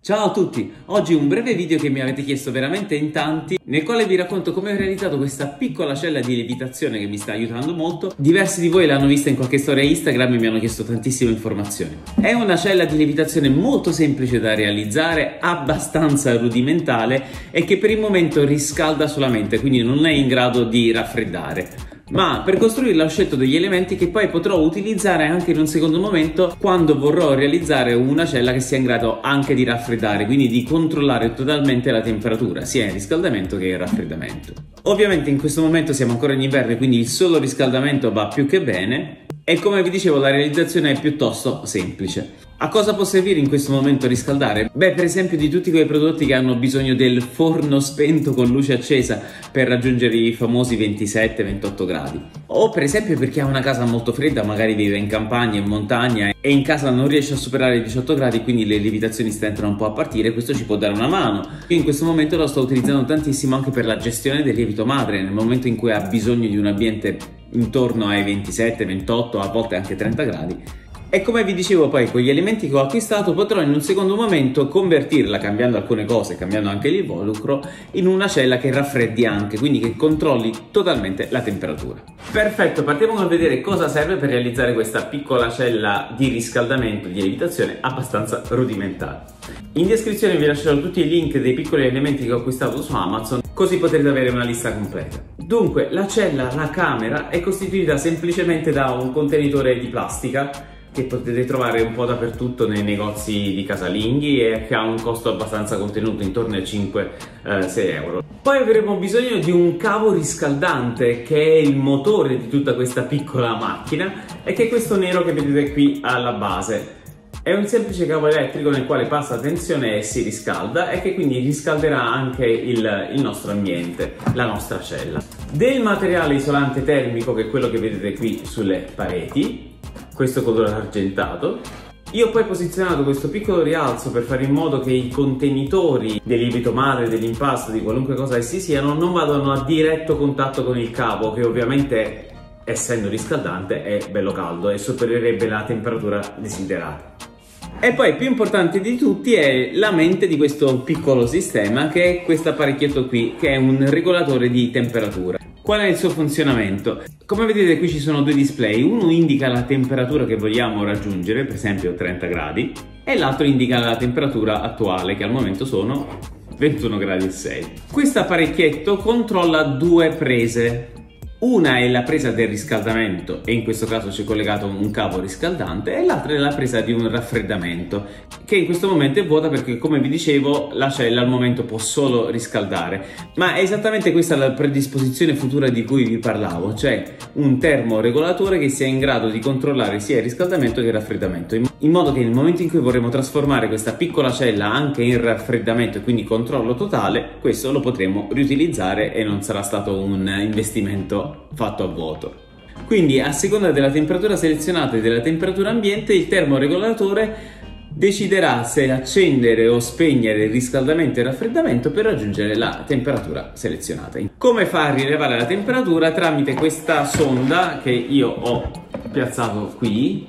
Ciao a tutti, oggi un breve video che mi avete chiesto veramente in tanti, nel quale vi racconto come ho realizzato questa piccola cella di lievitazione che mi sta aiutando molto. Diversi di voi l'hanno vista in qualche storia Instagram e mi hanno chiesto tantissime informazioni. È una cella di lievitazione molto semplice da realizzare, abbastanza rudimentale e che per il momento riscalda solamente, quindi non è in grado di raffreddare. Ma per costruirla ho scelto degli elementi che poi potrò utilizzare anche in un secondo momento quando vorrò realizzare una cella che sia in grado anche di raffreddare, quindi di controllare totalmente la temperatura, sia in riscaldamento che in raffreddamento. Ovviamente in questo momento siamo ancora in inverno, quindi il solo riscaldamento va più che bene e come vi dicevo la realizzazione è piuttosto semplice. A cosa può servire in questo momento riscaldare? Beh, per esempio di tutti quei prodotti che hanno bisogno del forno spento con luce accesa per raggiungere i famosi 27-28 gradi. O per esempio per chi ha una casa molto fredda, magari vive in campagna, in montagna e in casa non riesce a superare i 18 gradi, quindi le lievitazioni stentano un po' a partire, questo ci può dare una mano. Io in questo momento lo sto utilizzando tantissimo anche per la gestione del lievito madre, nel momento in cui ha bisogno di un ambiente intorno ai 27-28, a volte anche 30 gradi. E come vi dicevo poi con gli elementi che ho acquistato potrò in un secondo momento convertirla, cambiando alcune cose, cambiando anche l'involucro, in una cella che raffreddi anche, quindi che controlli totalmente la temperatura. Perfetto, partiamo col vedere cosa serve per realizzare questa piccola cella di riscaldamento, di lievitazione abbastanza rudimentale. In descrizione vi lascerò tutti i link dei piccoli elementi che ho acquistato su Amazon, così potrete avere una lista completa. Dunque, la cella, la camera, è costituita semplicemente da un contenitore di plastica che potete trovare un po' dappertutto nei negozi di casalinghi e che ha un costo abbastanza contenuto, intorno ai 5-6 euro. Poi avremo bisogno di un cavo riscaldante che è il motore di tutta questa piccola macchina e che è questo nero che vedete qui alla base. È un semplice cavo elettrico nel quale passa tensione e si riscalda e che quindi riscalderà anche il nostro ambiente, la nostra cella. Del materiale isolante termico, che è quello che vedete qui sulle pareti, questo colore argentato. Io ho poi posizionato questo piccolo rialzo per fare in modo che i contenitori del lievito madre, dell'impasto, di qualunque cosa essi siano, non vadano a diretto contatto con il cavo, che ovviamente, essendo riscaldante, è bello caldo e supererebbe la temperatura desiderata. E poi più importante di tutti è la mente di questo piccolo sistema, che è questo apparecchietto qui, che è un regolatore di temperatura. Qual è il suo funzionamento? Come vedete qui ci sono due display, uno indica la temperatura che vogliamo raggiungere, per esempio 30 gradi, e l'altro indica la temperatura attuale, che al momento sono 21 gradi e 6. Questo apparecchietto controlla due prese. Una è la presa del riscaldamento e in questo caso c'è collegato un cavo riscaldante, e l'altra è la presa di un raffreddamento, che in questo momento è vuota perché, come vi dicevo, la cella al momento può solo riscaldare. Ma è esattamente questa la predisposizione futura di cui vi parlavo, cioè un termoregolatore che sia in grado di controllare sia il riscaldamento che il raffreddamento, in modo che nel momento in cui vorremmo trasformare questa piccola cella anche in raffreddamento e quindi controllo totale, questo lo potremo riutilizzare e non sarà stato un investimento fatto a vuoto. Quindi a seconda della temperatura selezionata e della temperatura ambiente, il termoregolatore deciderà se accendere o spegnere il riscaldamento e il raffreddamento per raggiungere la temperatura selezionata. Come fa a rilevare la temperatura? Tramite questa sonda che io ho piazzato qui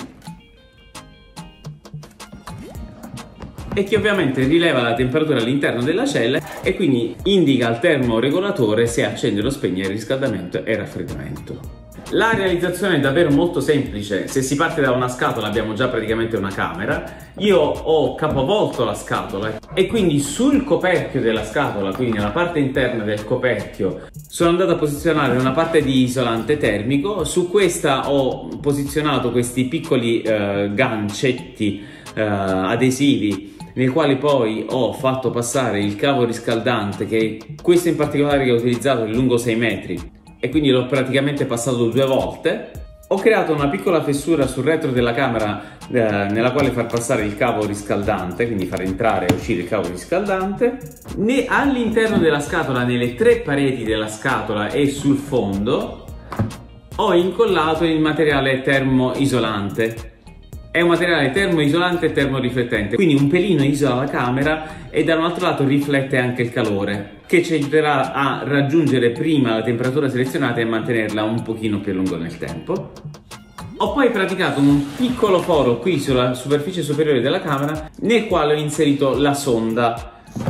e che ovviamente rileva la temperatura all'interno della cella e quindi indica al termoregolatore se accendere o spegnere il riscaldamento e il raffreddamento. La realizzazione è davvero molto semplice. Se si parte da una scatola abbiamo già praticamente una camera. Io ho capovolto la scatola e quindi sul coperchio della scatola, quindi nella parte interna del coperchio, sono andato a posizionare una parte di isolante termico. Su questa ho posizionato questi piccoli gancetti adesivi, nel quale poi ho fatto passare il cavo riscaldante, che questo in particolare che ho utilizzato è lungo 6 metri e quindi l'ho praticamente passato 2 volte. Ho creato una piccola fessura sul retro della camera nella quale far passare il cavo riscaldante, quindi far entrare e uscire il cavo riscaldante. All'interno della scatola, nelle 3 pareti della scatola e sul fondo, ho incollato il materiale termoisolante. È un materiale termoisolante e termoriflettente, quindi un pelino isola la camera e da un altro lato riflette anche il calore, che ci aiuterà a raggiungere prima la temperatura selezionata e a mantenerla un pochino più a lungo nel tempo. Ho poi praticato un piccolo foro qui sulla superficie superiore della camera nel quale ho inserito la sonda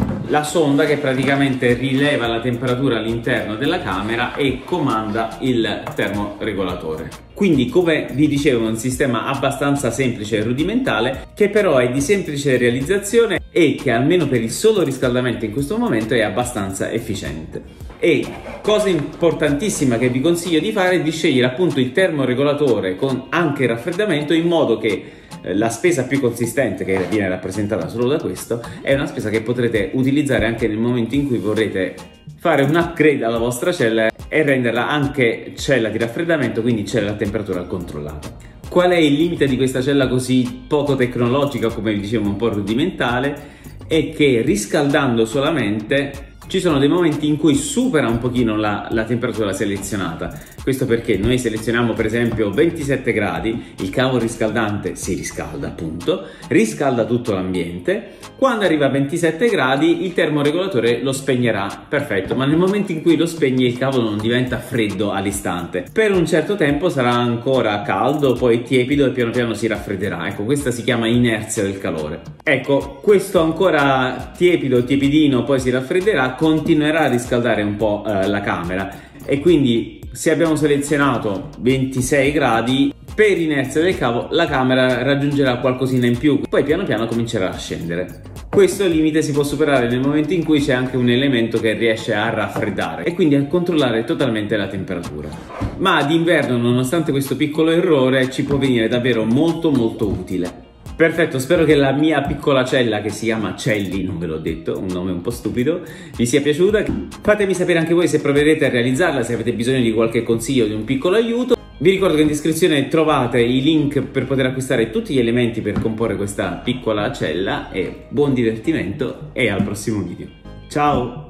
che praticamente rileva la temperatura all'interno della camera e comanda il termoregolatore. Quindi, come vi dicevo, è un sistema abbastanza semplice e rudimentale che però è di semplice realizzazione e che almeno per il solo riscaldamento in questo momento è abbastanza efficiente. E cosa importantissima che vi consiglio di fare è di scegliere appunto il termoregolatore con anche il raffreddamento, in modo che la spesa più consistente, che viene rappresentata solo da questo, è una spesa che potrete utilizzare anche nel momento in cui vorrete fare un upgrade alla vostra cella e renderla anche cella di raffreddamento, quindi cella a temperatura controllata. Qual è il limite di questa cella così poco tecnologica, come vi dicevo un po' rudimentale? È che riscaldando solamente ci sono dei momenti in cui supera un pochino la temperatura selezionata. Questo perché noi selezioniamo per esempio 27 gradi, il cavo riscaldante si riscalda appunto, riscalda tutto l'ambiente. Quando arriva a 27 gradi il termoregolatore lo spegnerà, perfetto, ma nel momento in cui lo spegne il cavo non diventa freddo all'istante. Per un certo tempo sarà ancora caldo, poi tiepido e piano piano si raffredderà. Ecco, questa si chiama inerzia del calore. Ecco, questo ancora tiepido, tiepidino, poi si raffredderà, continuerà a riscaldare un po' la camera, e quindi se abbiamo selezionato 26 gradi, per inerzia del cavo la camera raggiungerà qualcosina in più, poi piano piano comincerà a scendere. Questo limite si può superare nel momento in cui c'è anche un elemento che riesce a raffreddare e quindi a controllare totalmente la temperatura. Ma d'inverno, nonostante questo piccolo errore, ci può venire davvero molto utile. Perfetto, spero che la mia piccola cella, che si chiama Celli, non ve l'ho detto, un nome un po' stupido, vi sia piaciuta. Fatemi sapere anche voi se proverete a realizzarla, se avete bisogno di qualche consiglio, di un piccolo aiuto. Vi ricordo che in descrizione trovate i link per poter acquistare tutti gli elementi per comporre questa piccola cella, e buon divertimento e al prossimo video. Ciao!